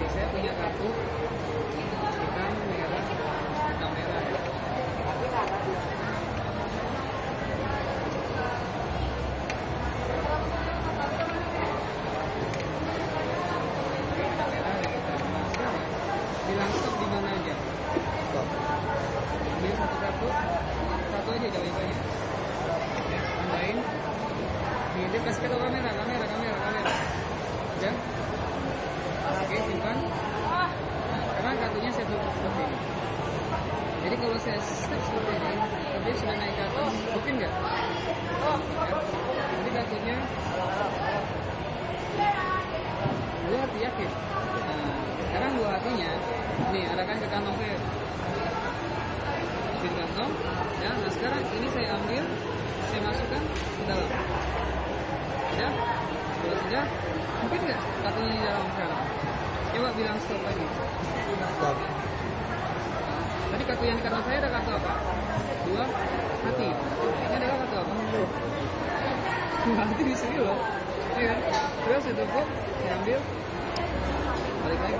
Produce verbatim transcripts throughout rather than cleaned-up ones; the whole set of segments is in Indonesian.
saya punya kartu hitam, merah, hitam merah ya. Bilang stop di mana aja? Stop. Ambil satu kartu, satu aja jawabannya. Ya, tambahin. Nih, dia kasih ke kamera, kamera, kamera, kamera. Ya. Oke, simpan. Nah, sekarang kartunya saya tutup seperti ini. Jadi kalau saya step seperti ini, tapi sudah naik ke atas, mungkin nggak? Ya. Jadi kartunya dua hati yakin. Nah, sekarang dua hatinya, nih arahkan ke kantong saya. Di kantong, ya. Nah sekarang ini saya ambil, saya masukkan ke dalam. Ya, kalau sudah, mungkin nggak kartunya di dalam sekarang? Coba bilang stop lagi. Stop. Tadi kartu yang di kantong saya ada kartu apa? Dua hati. Ini adalah kartu apa? Dua hati di sini loh. Ya kan? Terus saya tutup, saya ambil, balik lagi.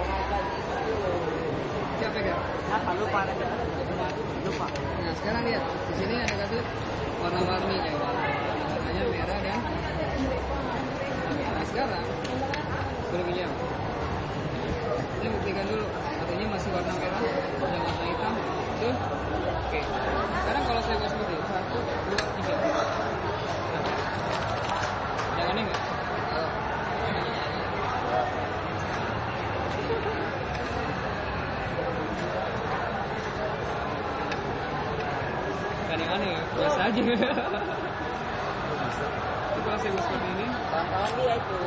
Siapa pegang? Apa lupa? Lupa. Nah sekarang lihat, di sini ada kartu warna-warni ya, warnanya merah dan. Nah sekarang berpinjam. Ini buktikan dulu, artinya masih warna merah, ada warna hitam, betul? Oke. Sekarang kalau saya buat seperti itu, satu, dua, tiga. Yang aneh nggak? Kan yang aneh, biasa aja. Itu kalau saya buat seperti ini. Kawan-kawan dia itu.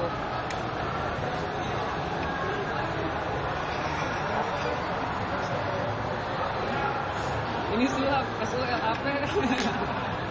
Ini sulap, kasih L H P.